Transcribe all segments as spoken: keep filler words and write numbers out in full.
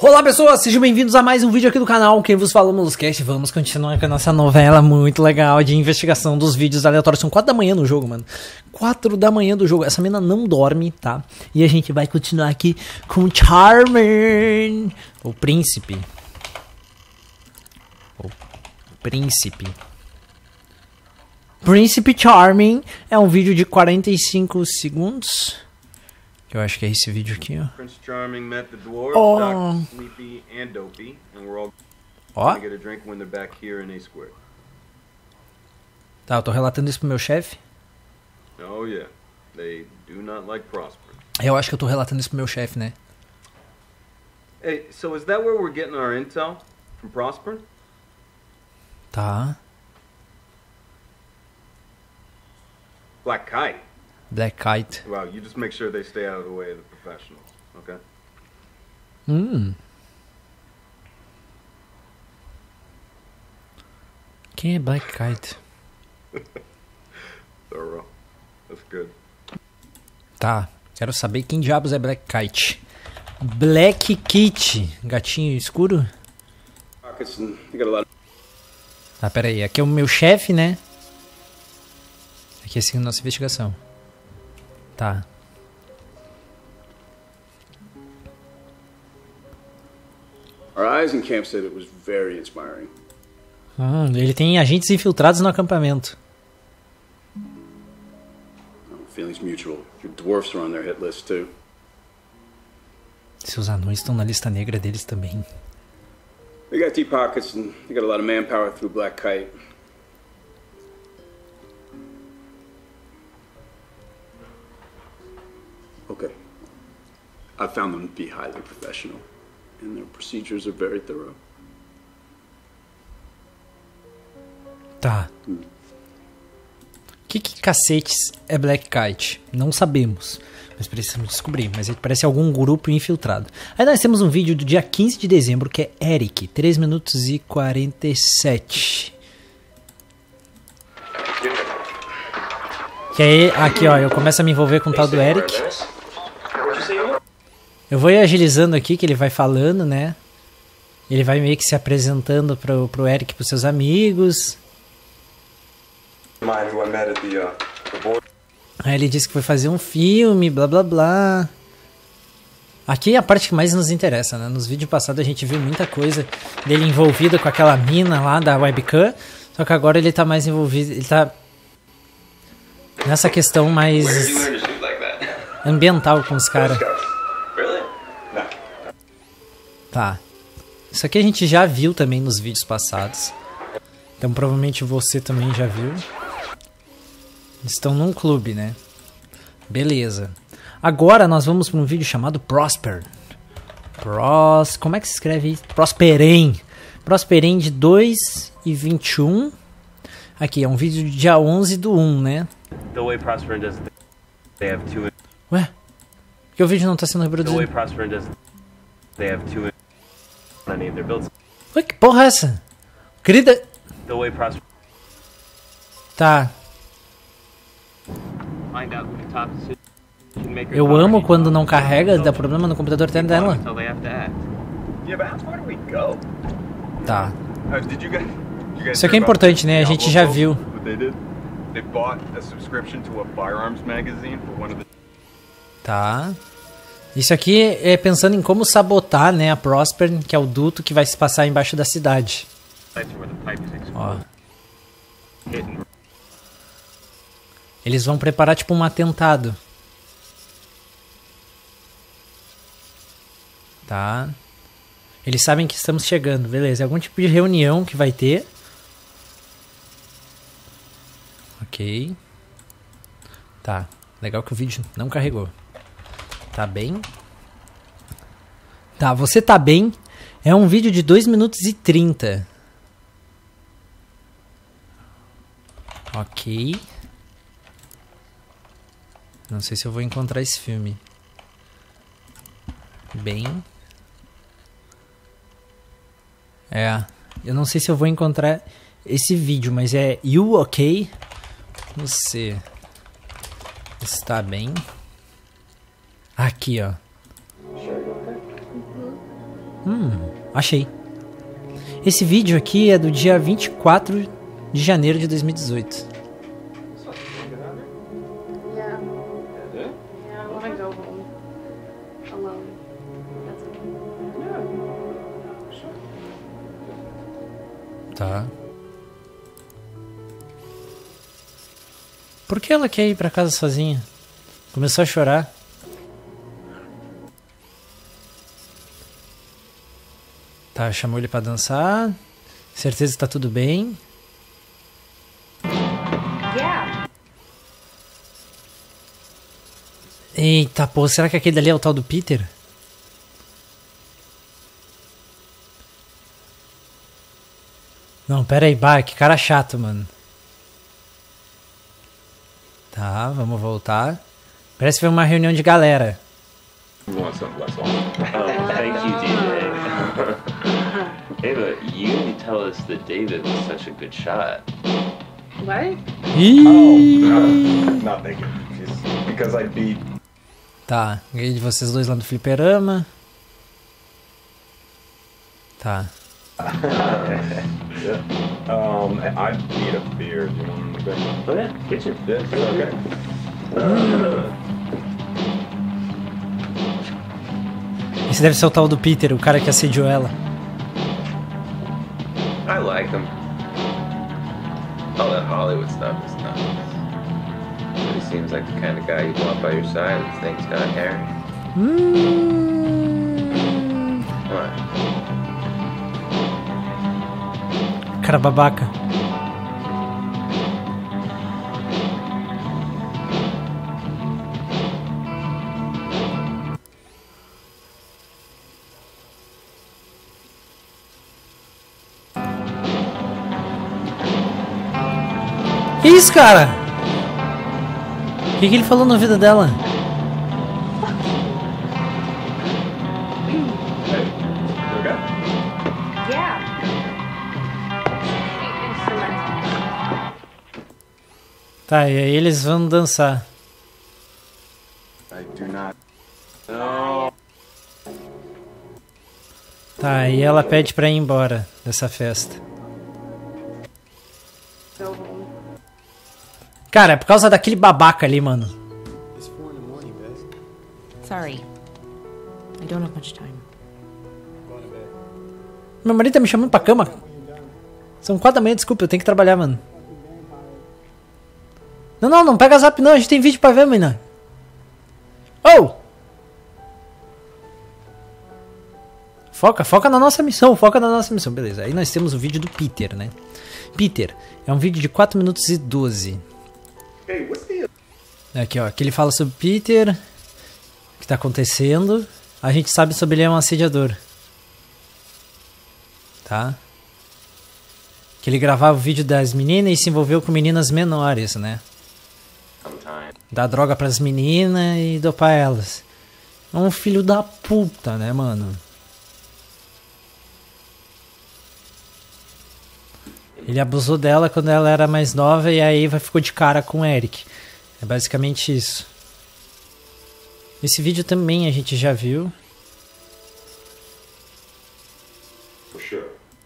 Olá pessoas, sejam bem-vindos a mais um vídeo aqui do canal. Quem vos fala é o Moluscast. Vamos continuar com a nossa novela muito legal de investigação dos vídeos aleatórios. São quatro da manhã no jogo, mano. quatro da manhã do jogo. Essa mina não dorme, tá? E a gente vai continuar aqui com o Charmin, o príncipe. O príncipe. Príncipe Charming. É um vídeo de quarenta e cinco segundos. Eu acho que é esse vídeo aqui, ó. Prince Charming met the dwarves, Oh. Doctor Sleepy and Dopey, and we're all Ó. gonna get a drink when they're back here in A Square. Tá, eu tô relatando isso pro meu chefe. Oh yeah, they do not like Prosper. Eu acho que eu tô relatando isso pro meu chefe, né? Hey, so is that where we're getting our intel from Prosper? Tá. Black Kite. Black Kite. Well, you just make sure they stay out of the way of the professionals, okay? Hum. Quem é Black Kite? Thorough. That's good. Tá. Quero saber quem diabos é Black Kite. Black Kit. Gatinho escuro? Tá, pera aí. Aqui é o meu chefe, né? Aqui é a nossa investigação. Tá. Our eyes in camp said it was very inspiring. Hum, ele tem agentes infiltrados no acampamento. Oh, feelings mutual. Your dwarfs are on their hit list too. Seus anões estão na lista negra deles também. They got deep pockets and they got a lot of manpower through Black Kite. Okay. I found them to be highly professional, and their procedures are very thorough. Tá. O que, que cacetes é Black Kite? Não sabemos, mas precisamos descobrir. Mas ele parece algum grupo infiltrado. Aí nós temos um vídeo do dia quinze de dezembro, que é Eric, três minutos e quarenta e sete. Que aí, aqui ó, eu começo a me envolver com o tal do Eric. Eu vou ir agilizando aqui, que ele vai falando, né? Ele vai meio que se apresentando pro, pro Eric, pros seus amigos. Aí ele disse que foi fazer um filme, blá blá blá. Aqui é a parte que mais nos interessa, né? Nos vídeos passados a gente viu muita coisa dele envolvido com aquela mina lá da webcam. Só que agora ele tá mais envolvido, ele tá nessa questão mais ambiental com os caras. Tá. Isso aqui a gente já viu também nos vídeos passados. Então provavelmente você também já viu. Estão num clube, né? Beleza. Agora nós vamos para um vídeo chamado Prosper. Pros... Como é que se escreve isso? Prosperem. Prosperem de dois e vinte e um. Aqui, é um vídeo do dia onze do um, né? The way Prosper does it, they have two. Ué? Por que o vídeo não está sendo The way reproduzido? Prosper does it, they have two. Any of their builds. Ué, que porra é essa? Querida... The way Prosper. Tá. Find out who the top decision maker. Eu amo quando não carrega, dá problema no computador até dela. Until they have to act. Yeah, but how far do we go? Tá. Uh, did you guys, did you guys Isso aqui é hear about importante, né? A the gente já Diablo viu. What they did? They bought a subscription to a firearms magazine for one of the Tá. Isso aqui é pensando em como sabotar, né, a Prosper, que é o duto que vai se passar embaixo da cidade. Sites where the pipe is Ó. exposed. Hit and Eles vão preparar tipo um atentado. Tá. Eles sabem que estamos chegando, beleza. É algum tipo de reunião que vai ter. Ok. Tá. Legal que o vídeo não carregou. Tá bem? Tá, você tá bem? É um vídeo de dois minutos e trinta. Ok. Não sei se eu vou encontrar esse filme. Bem. É. Eu não sei se eu vou encontrar esse vídeo, mas é You OK? Você está bem? Aqui, ó. Hum, achei. Esse vídeo aqui é do dia vinte e quatro de janeiro de dois mil e dezoito. Yeah. Yeah, I wanna go home. Alone. That's okay. Tá. Por que ela quer ir pra casa sozinha? Começou a chorar. Tá, chamou ele pra dançar. Certeza que tá tudo bem. Yeah. Eita, pô, será que aquele dali é o tal do Peter? Não, pera aí, bah, que cara chato, mano. Tá, vamos voltar. Parece que foi uma reunião de galera. You want some less on? Oh, thank you, D J. Ava, you didn't tell us that David was such a good shot. What? Ih! Not thinking. Just because I beat. Tá, ganhei de vocês dois lá no fliperama. Tá. Yeah. Um, I need a beer. Do you want a beer? Oh yeah, kitchen. This is okay. Esse deve ser o tal do Peter, o cara que assediou ela. I like him. All that Hollywood stuff is nuts. But he seems like the kind of guy you'd want by your side if things got hairy. Hum... What? Cara babaca. Que isso, cara? O que, que ele falou na vida dela? Hey, you okay? Yeah. Instrument. Tá, e aí eles vão dançar. I do not. No. Tá, e ela pede pra ir embora dessa festa. Go home. Cara, é por causa daquele babaca ali, mano. Sorry. I don't have much time. Meu marido tá me chamando pra cama. São quatro da manhã, desculpa, eu tenho que trabalhar, mano. Não, não, não pega zap não, a gente tem vídeo pra ver, menina. Oh! Foca, foca na nossa missão, foca na nossa missão. Beleza, aí nós temos o vídeo do Peter, né? Peter, é um vídeo de quatro minutos e doze. Hey, what's the? Aqui, ó, que ele fala sobre Peter, o que tá acontecendo. A gente sabe sobre ele é um assediador. Tá? Que ele gravava o vídeo das meninas e se envolveu com meninas menores, né? Sometime. Dá droga pras meninas e dopar elas. É um filho da puta, né, mano? Ele abusou dela quando ela era mais nova e aí ficou de cara com o Eric. É basicamente isso. Esse vídeo também a gente já viu. For sure.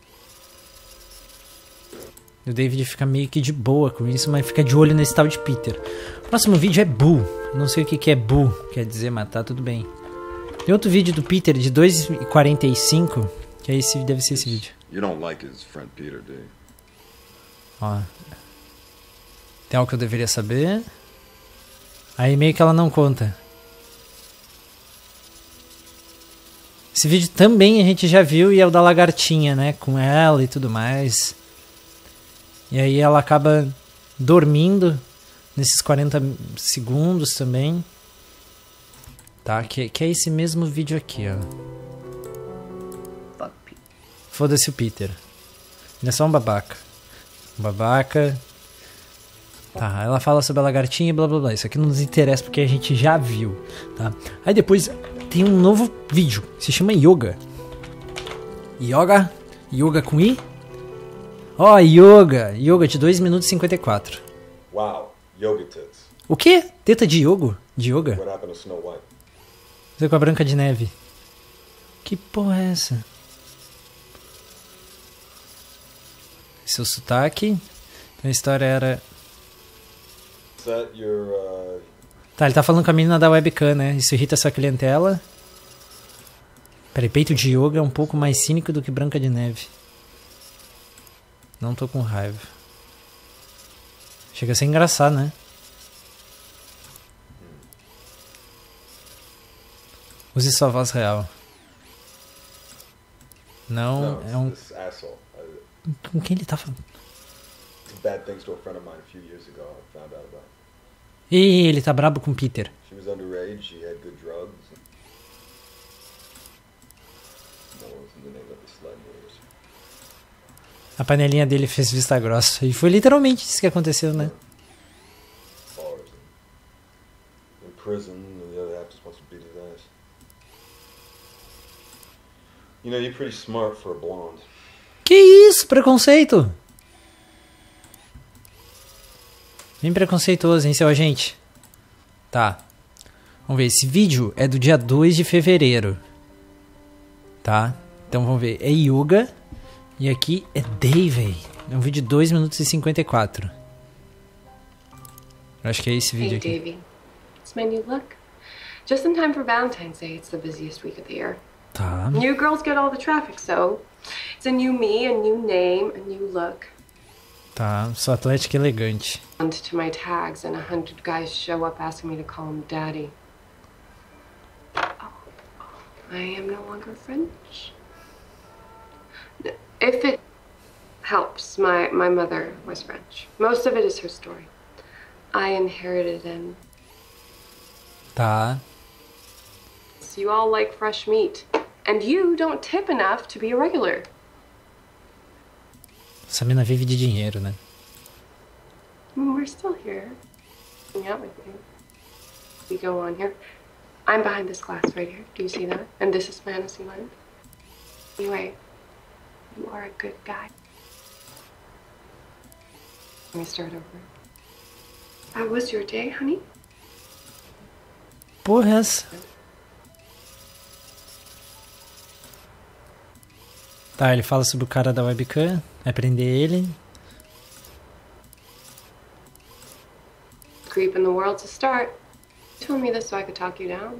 O David fica meio que de boa com isso, mas fica de olho nesse tal de Peter. O próximo vídeo é Boo. Não sei o que, que é Boo, quer dizer matar, tudo bem. Tem outro vídeo do Peter de dois e quarenta e cinco, que é esse, deve ser esse vídeo. You don't like his friend Peter, do you? Ó. Tem algo que eu deveria saber. Aí meio que ela não conta. Esse vídeo também a gente já viu e é o da lagartinha, né? Com ela e tudo mais. E aí ela acaba dormindo nesses quarenta segundos também. Tá? Que, que é esse mesmo vídeo aqui, ó. Foda-se o Peter. Ele é só um babaca. Um babaca. Tá, ela fala sobre a lagartinha e blá blá blá. Isso aqui não nos interessa porque a gente já viu, tá? Aí depois tem um novo vídeo, se chama Yoga. Yoga? Yoga com I? Ó, oh, Yoga. Yoga de dois minutos e cinquenta e quatro. Wow, yoga tits. O quê? Teta de yoga? De yoga? What happened to Snow White? Você com a Branca de Neve. Que porra é essa? seu sotaque. Então a história era... Is that your, uh... Tá, ele tá falando com a menina da webcam, né? Isso irrita sua clientela. Peraí, peito de yoga é um pouco mais cínico do que Branca de Neve. Não tô com raiva. Chega a ser engraçado, né? Use sua voz real. Não, No, é um... this asshole. I, Com quem ele tá falando? did bad things to a friend of mine a few years ago. I found out about. Ih, ele tá brabo com o Peter. She was underage. She had good drugs. Morals in the name of the sled wars. A panelinha dele fez vista grossa. E foi literalmente isso que aconteceu, né? Bars and in prison, and the other half just wants to beat his ass. You know, you're pretty smart for a blonde. Que isso, preconceito? Bem preconceituoso, hein, seu agente? Tá. Vamos ver, esse vídeo é do dia dois de fevereiro. Tá? Então vamos ver, é Yoga. E aqui é Dave. É um vídeo de dois minutos e cinquenta e quatro. Eu acho que é esse vídeo Hey, aqui. Davey. It's my new look. Just in time for Valentine's Day. It's the busiest week of the year. Tá. New girls get all the traffic, so it's a new me, a new name, a new look. Tá, sou atlética e elegante. And to my tags, and a hundred guys show up asking me to call him daddy. Oh, I am no longer French. If it helps, my, my mother was French. Most of it is her story. I inherited and Tá. you all like fresh meat. And you don't tip enough to be a regular. Essa mina vive de dinheiro, né? Mm, We're still here. Hang out with you. We go on here. I'm behind this glass right here. Do you see that? And this is Fantasy Land. Anyway, you are a good guy. Let me start over. How was your day, honey? Porra, é essa? Tá, ele fala sobre o cara da webcam. Vai prender ele. Creep in the world to start. You told me this so I could talk you down.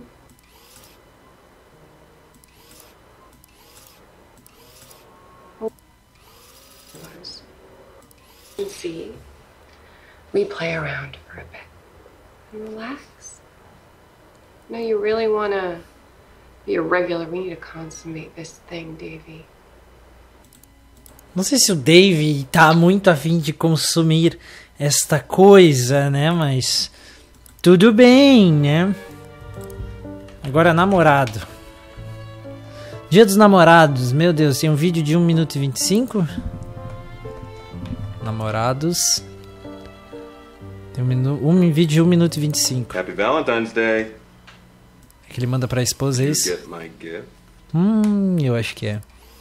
And see, we play around for a bit and relax. No, you really want to be a regular. We need to consummate this thing, Davey. Não sei se o Dave tá muito afim de consumir esta coisa, né? Mas tudo bem, né? Agora, namorado. Dia dos namorados. Meu Deus, tem um vídeo de um minuto e vinte e cinco. Namorados. Tem um, minu... um vídeo de um minuto e vinte e cinco. Happy Valentine's Day. É que ele manda pra esposa, é You isso? get my gift. Hum, eu acho que é.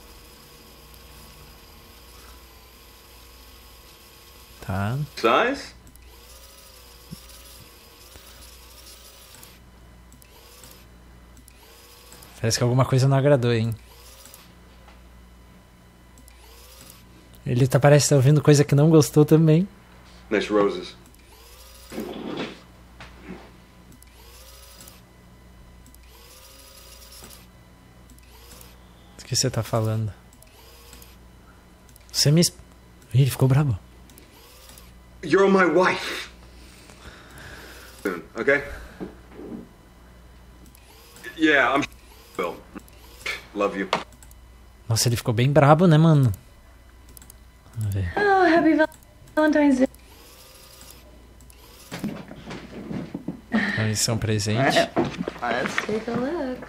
Tá. Size? Parece que alguma coisa não agradou, hein? Ele tá, parece estar ouvindo coisa que não gostou também. Nice roses. O que você tá falando? Você me... Ih, ele ficou bravo. You're my wife. Soon, okay? Yeah, I'm Bill. Love you. Nossa, ele ficou bem brabo, né, mano? Vamos ver. Oh, happy Valentine's Day. Então, isso é um presente. Let's take a look.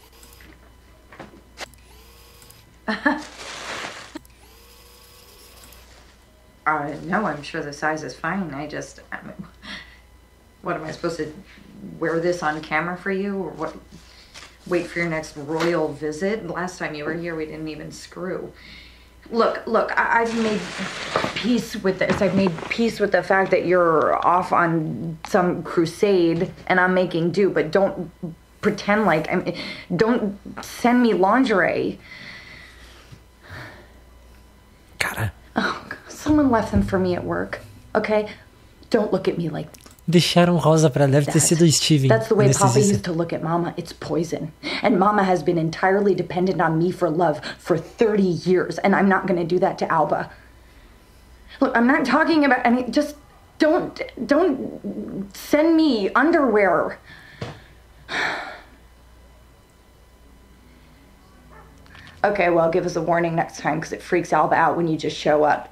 Uh, no, I'm sure the size is fine. I just, I mean, what am I supposed to wear this on camera for you, or what? Wait for your next royal visit? Last time you were here, we didn't even screw. Look, look, I- I've made peace with this. I've made peace with the fact that you're off on some crusade and I'm making do, but don't pretend like, I mean, don't send me lingerie. Cara. Oh, God. Someone left them for me at work, okay? Don't look at me like Deixaram rosa pra deve ter sido o Steven. That's the way Papa anestesista. used to look at Mama. It's poison. And Mama has been entirely dependent on me for love for thirty years, and I'm not going to do that to Alba. Look, I'm not talking about any, just don't, don't send me underwear. Okay, well, give us a warning next time because it freaks Alba out when you just show up.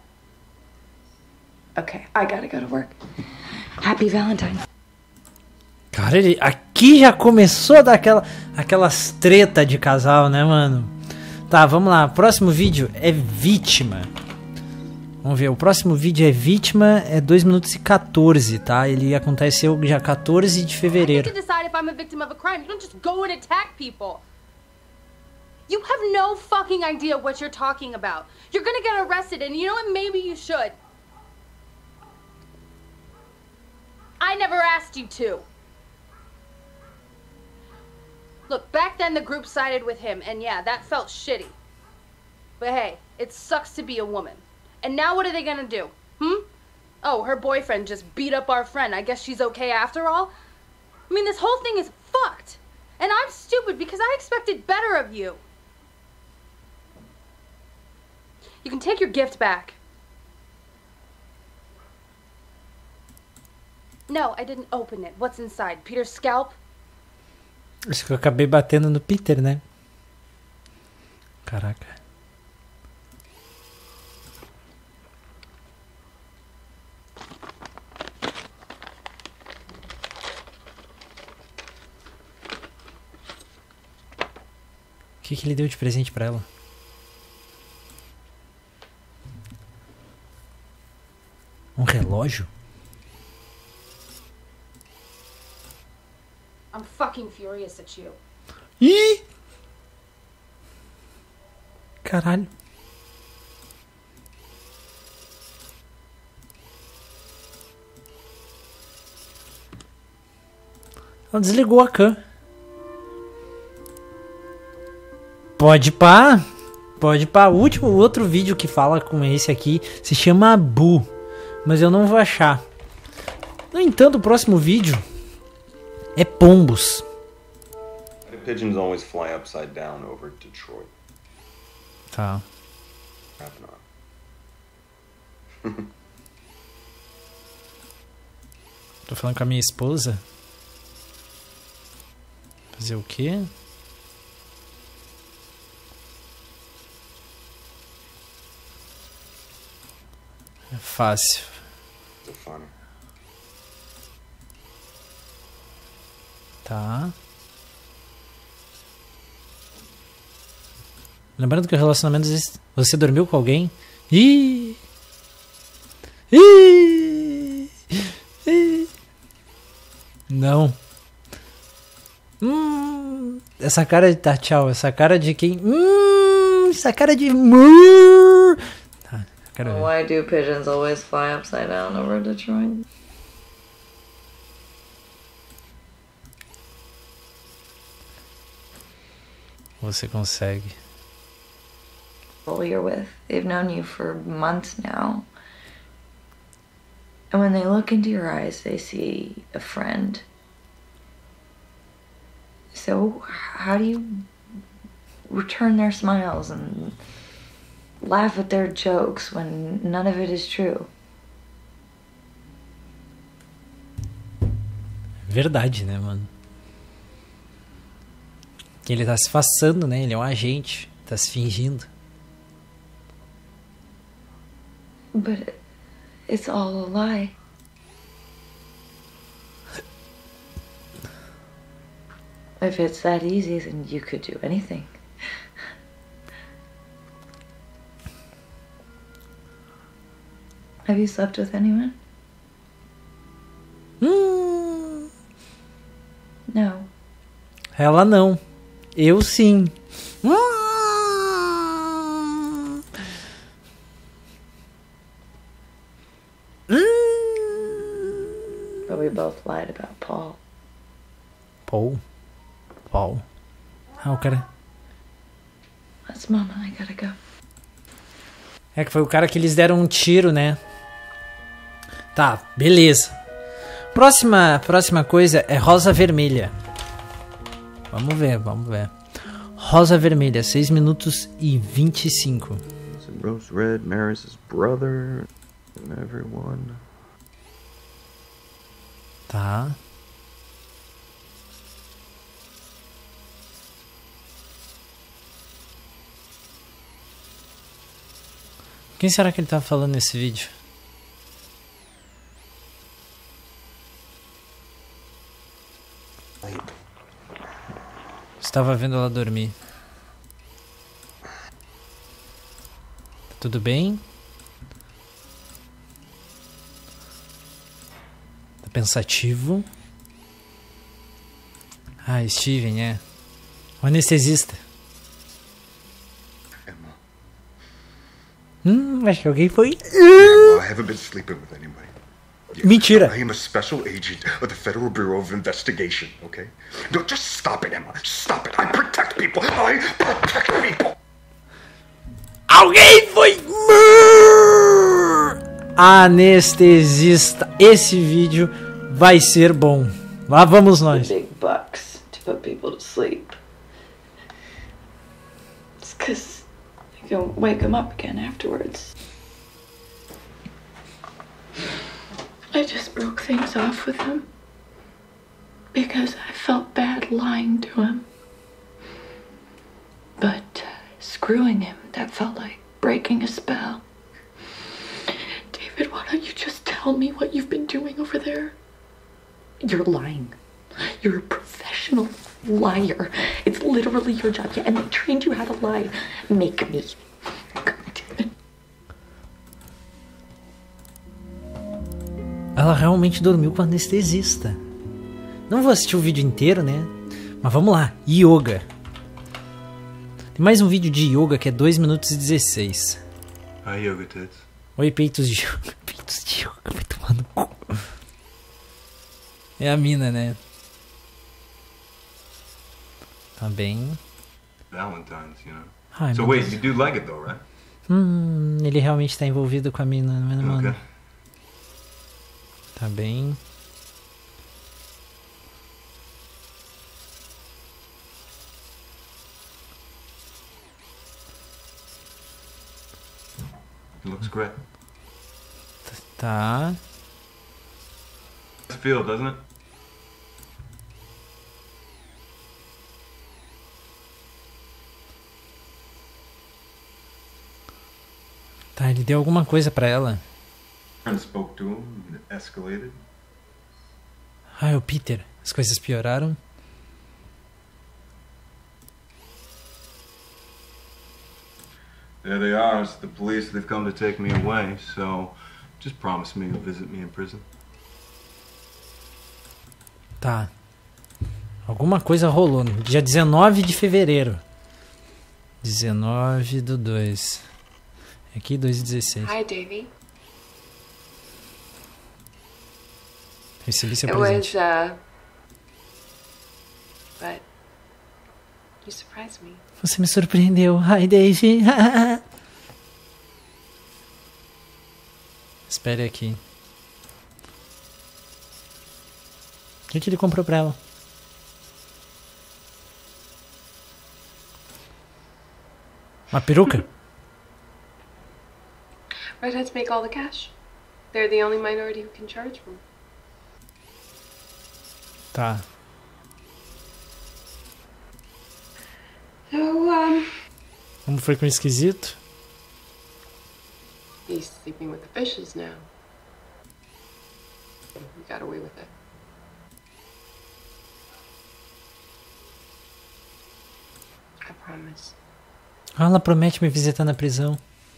Okay, I gotta go to work. Happy Valentine's. Cara, ele aqui já começou a dar aquela, aquelas treta de casal, né, mano? Tá, vamos lá. Próximo vídeo é Vítima. Vamos ver, o próximo vídeo é Vítima, é dois minutos e quatorze, tá? Ele aconteceu dia quatorze de fevereiro. I need to decide if I'm a victim of a crime. You don't just go and attack people. You have no fucking idea what you're talking about. You're gonna get arrested, and you know what? Maybe you should. I never asked you to. Look, back then the group sided with him, and yeah, that felt shitty. But hey, it sucks to be a woman. And now what are they gonna do? Hmm? Oh, her boyfriend just beat up our friend. I guess she's okay after all? I mean, this whole thing is fucked. And I'm stupid because I expected better of you. You can take your gift back. No, I didn't open it. What's inside? Peter's scalp? Acho que eu acabei batendo no Peter, né? Caraca. O que que ele deu de presente pra ela? Um relógio? I'm fucking furious at you. Ih! Caralho. Ela desligou a cam. Pode pá. Pode pá. O último, o outro vídeo que fala com esse aqui se chama Boo. Mas eu não vou achar. No entanto, o próximo vídeo é pombos. The pigeons always fly upside down over Detroit. Tá. Happen on. Tô falando com a minha esposa. Fazer o quê? É fácil. It's funny. Tá. Lembrando que o relacionamento existe. Você dormiu com alguém? Ih! Ih! Ih! Não. Hum, essa cara de tá, tchau. Essa cara de quem? Hum, essa cara de. Tá, quero ver. Why do pigeons always fly upside down over Detroit? Você consegue. People you're with, they've known you for months now. And when they look into your eyes, they see a friend. So, how do you return their smiles and laugh at their jokes when none of it is true? Verdade, né, mano? Ele tá se façando, né? Ele é um agente. Tá se fingindo. But it's all a lie. If it's that easy, then you could do anything. Have you slept with anyone? Hum. No. Ela não. Eu sim. But we both lied about Paul. Paul? Paul? Ah, o cara. That's Mama, I gotta go. É que foi o cara que eles deram um tiro, né? Tá, beleza. Próxima, próxima coisa é Rosa Vermelha. Vamos ver, vamos ver. Rosa Vermelha, seis minutos e vinte e cinco. Rose Red, Maris' brother, and everyone. Tá. Quem será que ele tá falando nesse vídeo? Estava vendo ela dormir. Tudo bem? Tá pensativo? Ah, Steven, é. O anestesista. Emma. Hum, acho que alguém foi. Emma, I haven't been sleeping with anybody. Yeah. Mentira. I am a special agent of the Federal Bureau of Investigation, okay? No, just stop it, Emma. Stop it. I protect people. I protect people. Alguém foi anestesista. Esse vídeo vai ser bom. Lá vamos nós. Big bucks to put people to sleep. It's 'cause you can wake them up again afterwards. I just broke things off with him because I felt bad lying to him. But uh, screwing him, that felt like breaking a spell. David, why don't you just tell me what you've been doing over there? You're lying. You're a professional liar. It's literally your job. Yeah, and they trained you how to lie. Make me. Ela realmente dormiu com o anestesista. Não vou assistir o vídeo inteiro, né? Mas vamos lá. Yoga. Tem mais um vídeo de yoga que é dois minutos e dezesseis. Hi, yoga tits. Oi, peitos de yoga. Peitos de yoga, vai tomar no cu. É a mina, né? Tá bem. Valentine's, you know. Ai, so meu wait, Deus. you do like it though, right? Hum, ele realmente tá envolvido com a mina, não é, mano? Okay. Tá bem. It looks great. Tá. It's feel, doesn't it? Tá, ele deu alguma coisa pra ela. And spoke to him, and it escalated. Ah, é o Peter. As coisas pioraram. There they are. It's the police. They've come to take me away. So, just promise me you'll visit me in prison. Tá. Alguma coisa rolou. No dia dezenove de fevereiro. dezenove do dois. Aqui, dois e dezesseis. Hi, Davey. Recebi seu It presente. was, uh... But... You surprised me. Você me surpreendeu. Hi, Daisy. Espere aqui. O que, que ele comprou pra ela? Uma peruca? Redheads make all the cash. They're the only minority who can charge them. Tá. So, um... Como foi com o esquisito? He's sleeping with the fishes now. He got away with it. I promise. Ah, ela promete me visitar na prisão.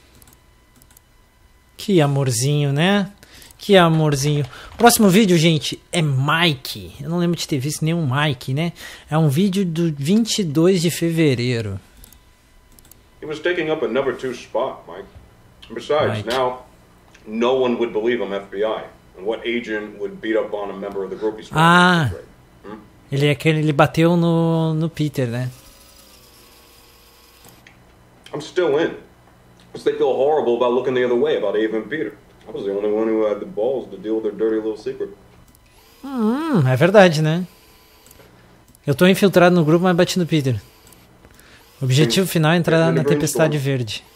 Que amorzinho, né? Que amorzinho. Próximo vídeo, gente, é Mike. Eu não lembro de ter visto nenhum Mike, né? É um vídeo do vinte e dois de fevereiro. He was taking up a number two spot, Mike. And besides, Mike. now no one would believe I'm F B I. And what agent would beat up on a member of the group he's Ah, Hmm? ele é aquele, ele bateu no, no Peter, né? I'm still in. Because they feel horrible about looking the other way about Ava and Peter. I was the only one who had the balls to deal with their dirty little secret. Hum, é verdade, né? Eu tô infiltrado no grupo, mas bati no Peter. O objetivo final é entrar na Tempestade Verde.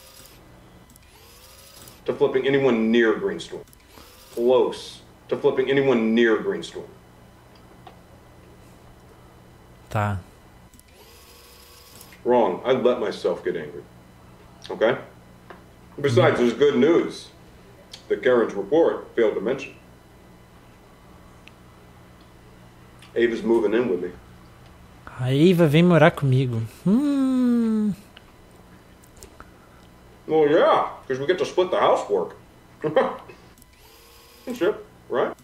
To flipping anyone near Greenstorm. Close to flipping anyone near Greenstorm. Tá. Wrong. I let myself get angry. Okay? Besides, there's good news that Karen's report failed to mention. Ava's moving in with me. A Ava vem morar comigo. Hum. Well, yeah, because we get to split the housework. Shit, right?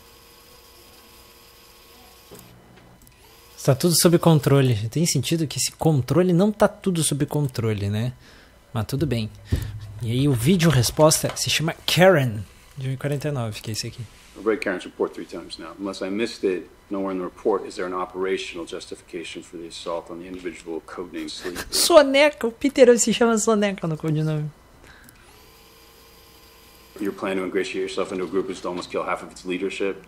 Está tudo sob controle. Tem sentido que esse controle não tá tudo sob controle, né? Mas tudo bem. E aí o vídeo resposta se chama Karen, de um e quarenta e nove, que é esse aqui. I've read Karen's report three times now. Unless I missed it, nowhere in the report is there an operational justification for the assault on the individual codename Sleep. Soneca, o Peter se chama Soneca no codinome. Your plan to ingratiate yourself into a group is to almost kill half of its leadership.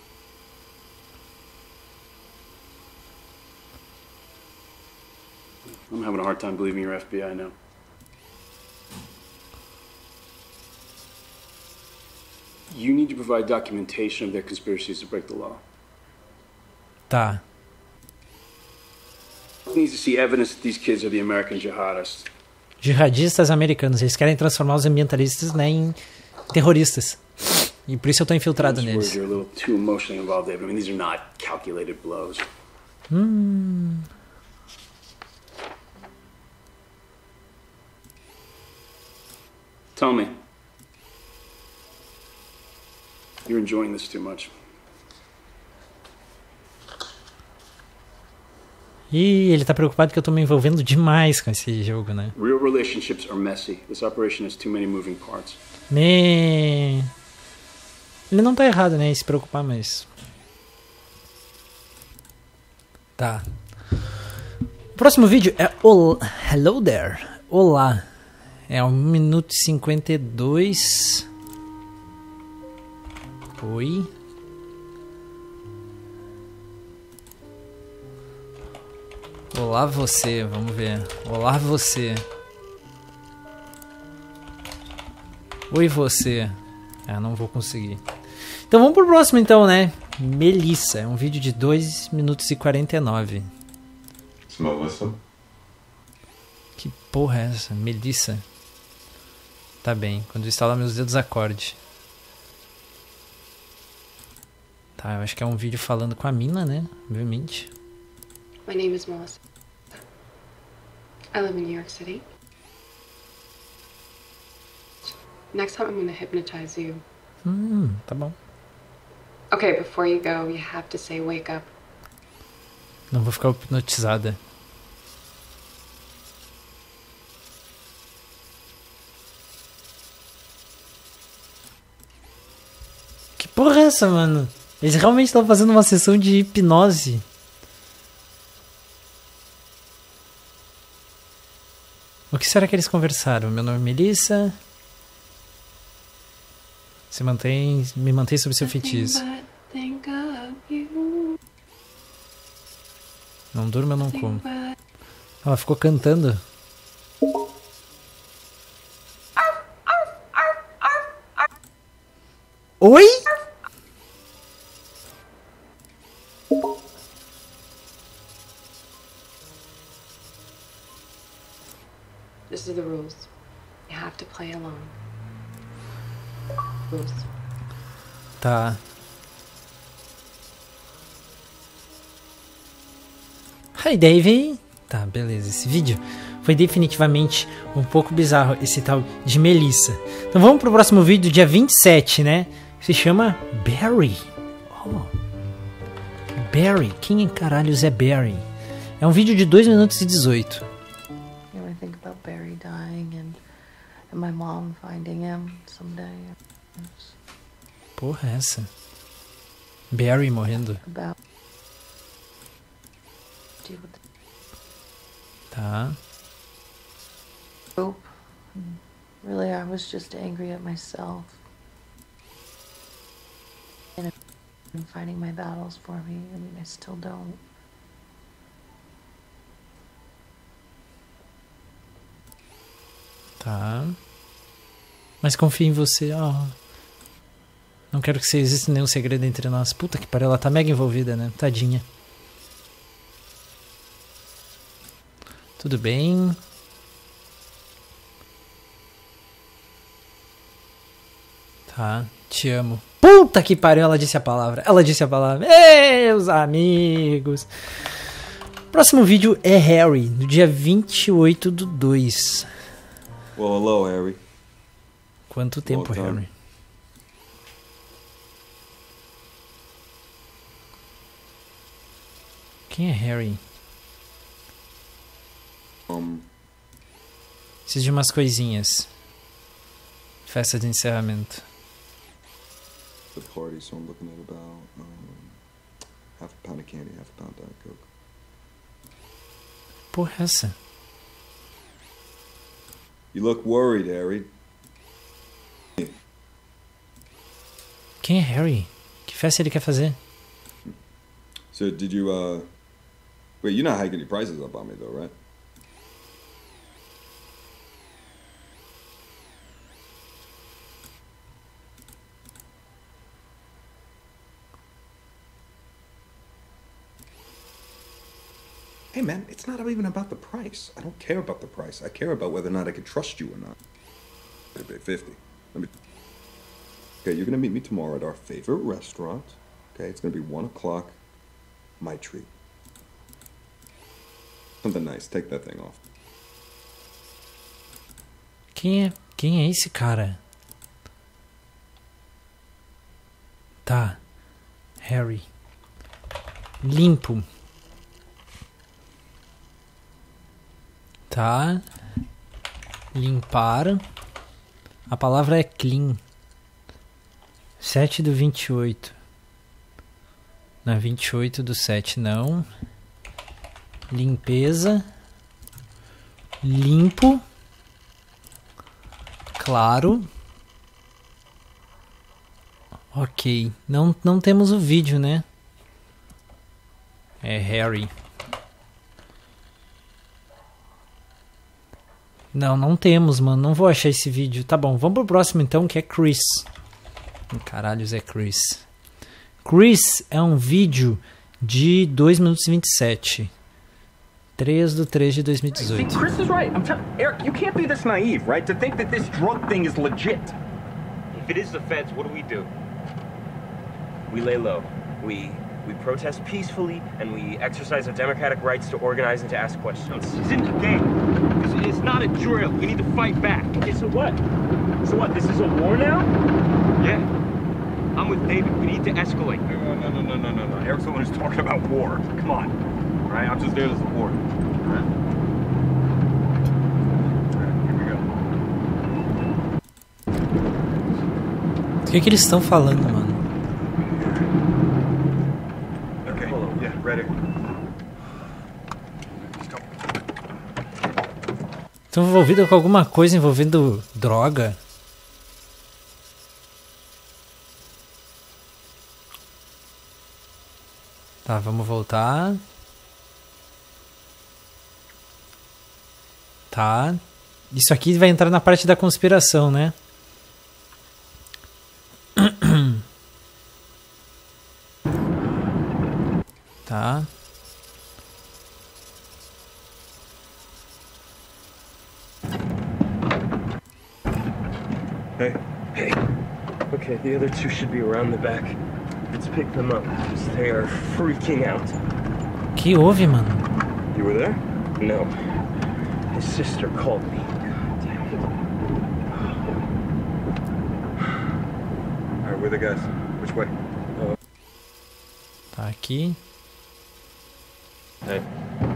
I'm having a hard time believing you're F B I now. You need to provide documentation of their conspiracies to break the law. Tá. Needs to see evidence that these kids are the American jihadists. Jihadistas americanos, eles querem transformar os ambientalistas, né, em terroristas. E por isso eu tô infiltrado neles. You're a little too emotionally involved, David. I mean, these are not calculated blows. Hum. Tell me. You're enjoying this too much. E ele tá preocupado que eu tô me envolvendo demais com esse jogo, né? Real relationships are messy. This operation has too many moving parts. Me... Ele não tá errado, né, em se preocupar, mas... Tá. O próximo vídeo é o Hello There. Olá. É um minuto e cinquenta e dois. Oi. Olá você, vamos ver. Olá você. Oi você. Ah, não vou conseguir. Então vamos pro próximo então, né? Melissa. É um vídeo de dois minutos e quarenta e nove. Melissa? Que porra é essa? Melissa? Tá bem. Quando eu instalar meus dedos acorde. Tá, eu acho que é um vídeo falando com a mina, né? Obviamente. My name is Melissa. I live in New York City. Next time I'm gonna hypnotize you. Hum, tá bom. Okay, before you go, you have to say wake up. Não vou ficar hipnotizada. Que porra é essa, mano? Eles realmente estão fazendo uma sessão de hipnose. O que será que eles conversaram? Meu nome é Melissa. Se mantém, me mantém sob seu feitiço. Não durmo, eu não como. Ela ficou cantando. Oi? This is the rules. You have to play along. Rules. Tá. Hi, Davey. Tá, beleza. Esse vídeo foi definitivamente um pouco bizarro, esse tal de Melissa. Então vamos pro próximo vídeo, dia vinte e sete, né? Se chama Barry. Oh. Barry. Quem em caralhos é Barry? É um vídeo de dois minutos e dezoito. You ever think about Barry dying and, and my mom finding him someday? Porra, é essa? Barry morrendo. About Tá. hope Really, I was just angry at myself. And fighting my battles for me. I mean, I still don't. Tá. Mas confio em você. Oh. Não quero que exista nenhum segredo entre nós. Puta que pariu, ela tá mega envolvida, né? Tadinha. Tudo bem. Tá, te amo. Puta que pariu, ela disse a palavra. Ela disse a palavra. Meus amigos. Próximo vídeo é Harry, no dia vinte e oito do dois. Well, hello, Harry. Quanto tempo, Long time. Harry? Quem é Harry? Um, Preciso de umas coisinhas. Festa de encerramento. the party, so I'm looking at about um, half a pound of candy, half a pound of Diet Coke. Porra, é essa? You look worried, Harry. Quem é Harry? Que festa ele quer fazer? So, did you, uh... Wait, you're not hiking your prices up on me, though, right? Hey, man, it's not even about the price. I don't care about the price. I care about whether or not I can trust you or not. Maybe fifty. Let me... Okay, you're gonna meet me tomorrow at our favorite restaurant. Okay, it's gonna be one o'clock. My treat. Something nice. Take that thing off. Quem é, quem é esse cara? Tá. Harry. Limpo. Tá. Limpar. A palavra é clean. sete do vinte e oito. Não, vinte e oito do sete, não. Limpeza. Limpo. Claro. Ok. Não, não temos o vídeo, né? É Harry. Não, não temos, mano. Não vou achar esse vídeo. Tá bom, vamos pro próximo então, que é Chris. Caralho, é Chris. Chris é um vídeo de dois minutos e vinte e sete. três de três de dois mil e dezoito. See, Chris is right. I'm telling Eric, you can't be this naive, right? To think that this drug thing is legit. If it is the feds, what do we do? We lay low. We we protest peacefully, and we exercise our democratic rights to organize and to ask questions. This isn't a game. This is not a drill. We need to fight back. Okay, so what? So what? This is a war now? Yeah. I'm with David. We need to escalate. No, no, no, no, no, no, no. Eric's the one who's talking about war. Come on. All right, I'm just there to support. All right. All right, here we go. O que que eles estão falando, mano? Okay, yeah, ready. Estão envolvidos com alguma coisa envolvendo droga? Tá, vamos voltar. Tá. Isso aqui vai entrar na parte da conspiração, né? Tá. Hey. Hey. Okay, the other two should be around the back. Let's pick them up. They are freaking out. Que houve, mano? You were there? No. His sister called me. God damn it. All right, where are the guys? Which way? Uh, Tá aqui. Hey.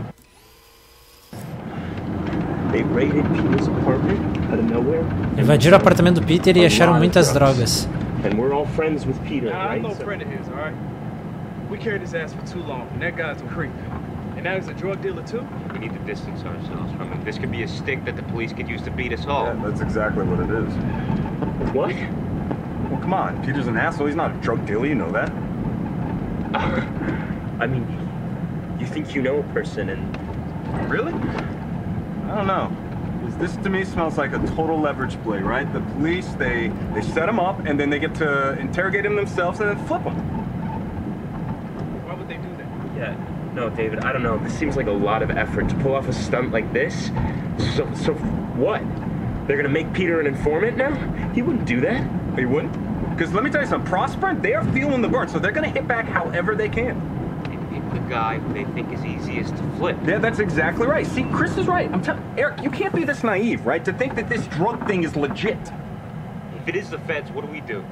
They raided Peter's apartment out of nowhere. Invadiram o apartamento do Peter e acharam muitas drogas. And we're all friends with Peter, nah, right? I'm no So- friend of his, all right? We carried his ass for too long, and that guy's a creep. And now he's a drug dealer too? We need to distance ourselves from him. This could be a stick that the police could use to beat us all. Yeah, that's exactly what it is. What? Well, come on. Peter's an asshole. He's not a drug dealer. You know that. Uh, I mean, you think you know a person and... Really? I don't know. This to me smells like a total leverage play, right? The police, they, they set him up and then they get to interrogate him themselves and then flip him. Why would they do that? Yeah. No, David, I don't know. This seems like a lot of effort to pull off a stunt like this. So, so what? They're gonna make Peter an informant now? He wouldn't do that. He wouldn't? Because let me tell you something, Prosper, they're feeling the burn, so they're gonna hit back however they can. They pick the guy who they think is easiest to flip. Yeah, that's exactly right. See, Chris is right. I'm telling Eric, you can't be this naive, right? To think that this drug thing is legit. If it is the feds, what do we do?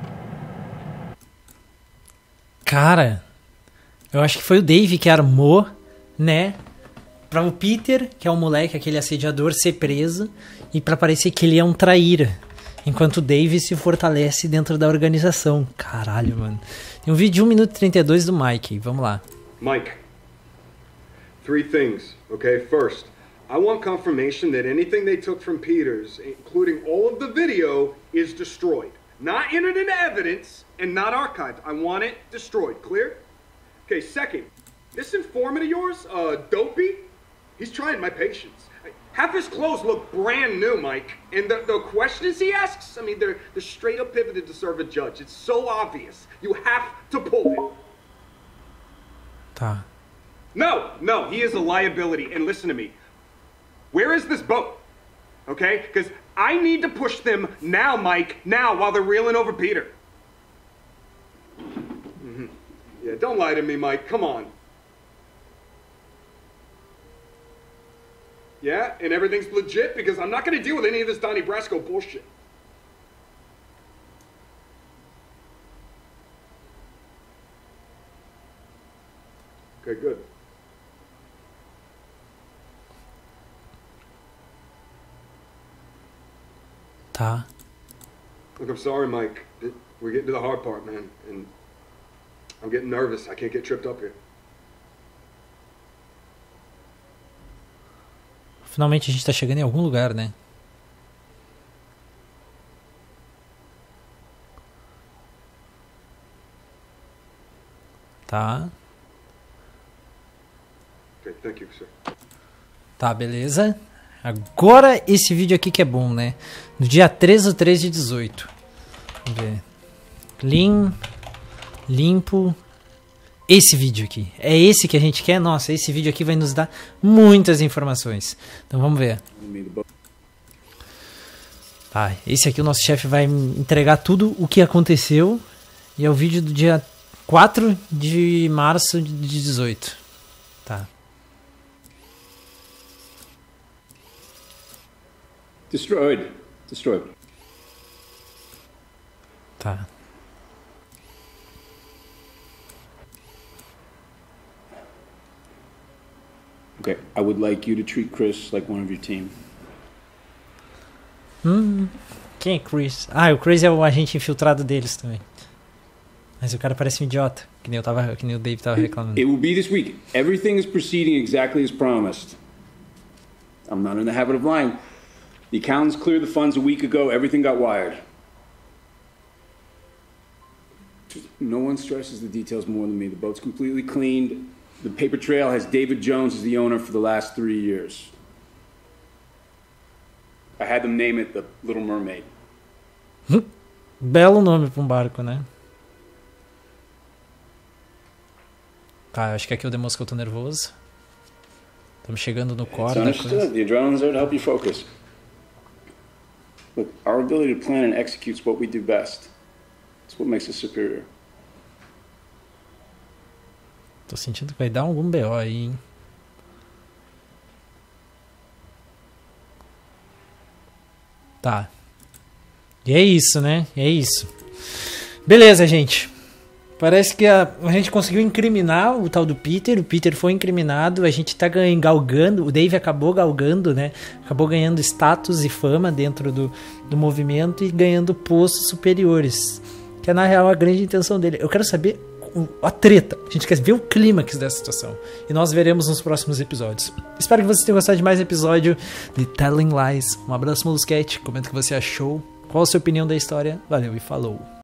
Cara, eu acho que foi o Dave que armou, né? Pra o Peter, que é o moleque, aquele assediador, ser preso. E pra parecer que ele é um traíra. Enquanto o Dave se fortalece dentro da organização. Caralho, mano. Tem um vídeo de um minuto e trinta e dois do Mike. Vamos lá. Mike, three things, okay? First, I want confirmation that anything they took from Peters, including all of the video, is destroyed. Not entered into evidence and not archived. I want it destroyed. Clear? Okay, second, this informant of yours, uh, Dopey, he's trying my patience. Half his clothes look brand new, Mike. And the, the questions he asks, I mean, they're, they're straight up pivoted to serve a judge. It's so obvious. You have to pull him. Tá. No, no, he is a liability. And listen to me. Where is this boat? Okay? Because I need to push them now, Mike, now, while they're reeling over Peter. Mm-hmm. Yeah, don't lie to me, Mike. Come on. Yeah, and everything's legit because I'm not going to deal with any of this Donnie Brasco bullshit. Okay, good. Tá. Look, I'm sorry, Mike. We're getting to the hard part, man. And I'm getting nervous. I can't get tripped up here. Finalmente a gente tá chegando em algum lugar, né? Tá. Okay, thank you, sir. Tá, beleza. Agora esse vídeo aqui que é bom, né? No dia treze do três de dezoito. Vamos ver. Lim. Limpo. Esse vídeo aqui. É esse que a gente quer? Nossa, esse vídeo aqui vai nos dar muitas informações. Então vamos ver. Tá, esse aqui o nosso chefe vai entregar tudo o que aconteceu. E é o vídeo do dia quatro de março de dezoito. Tá. Destroyed. Destroyed. Tá. Okay, I would like you to treat Chris like one of your team. Hum, quem é Chris? Ah, o Chris é o agente infiltrado deles também. Mas o cara parece um idiota, que nem, eu tava, que nem o Dave tava reclamando. It will be this week. Everything is proceeding exactly as promised. I'm not in the habit of lying. The accountants cleared the funds a week ago. Everything got wired. No one stresses the details more than me. The boat's completely cleaned. The paper trail has David Jones as the owner for the last three years. I had them name it the Little Mermaid. Belo nome pra um barco, né? Tá, acho que aqui eu demonstro que eu tô nervoso. Estamos chegando no core da coisa. The adrenaline's there to help you focus. Look, our ability to plan and execute is what we do best. It's what makes us superior. Tô sentindo que vai dar algum B O aí, hein? Tá. E é isso, né? É isso. Beleza, gente. Parece que a, a gente conseguiu incriminar o tal do Peter. O Peter foi incriminado. A gente tá ganhando, galgando. O Dave acabou galgando, né? Acabou ganhando status e fama dentro do, do movimento e ganhando postos superiores. Que é, na real, a grande intenção dele. Eu quero saber a treta, a gente quer ver o clímax dessa situação. E nós veremos nos próximos episódios. Espero que vocês tenham gostado de mais um episódio de Telling Lies. Um abraço, Molusquete. Comenta o que você achou. Qual a sua opinião da história. Valeu e falou.